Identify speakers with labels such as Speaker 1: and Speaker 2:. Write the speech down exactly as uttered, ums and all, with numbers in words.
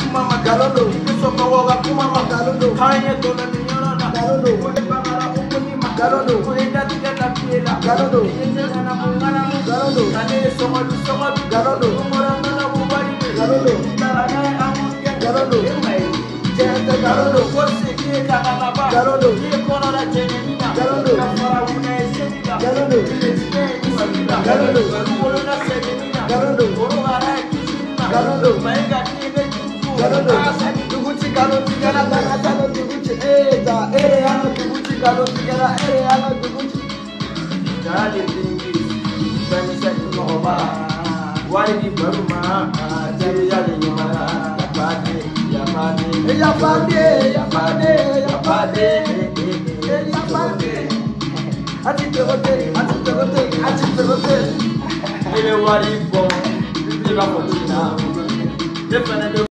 Speaker 1: mama galondo soka woga kuma galondo kanye dona ninyora na galondo kule bagara umuni galondo kuenda tigana piela galondo yendela na mungana mu galondo kane somo du somo du galondo umora na bubari galondo tara na amu galondo mai jenta galondo forse ke kana ba galondo ye kono na jenina galondo kafara una esenia galondo galondo galondo na senina galondo oro ara kizina galondo maiga kine galondo duguchi galondo gara gara galondo duguchi eza eh ana duguchi galondo gara eh ana duguchi jali dingi bani sakuma oba wali baruma jali jali nyamara yapade yapade yapade yapade yapade yapade ati terote ati terote ati terote ile wali bon ile ba motina defana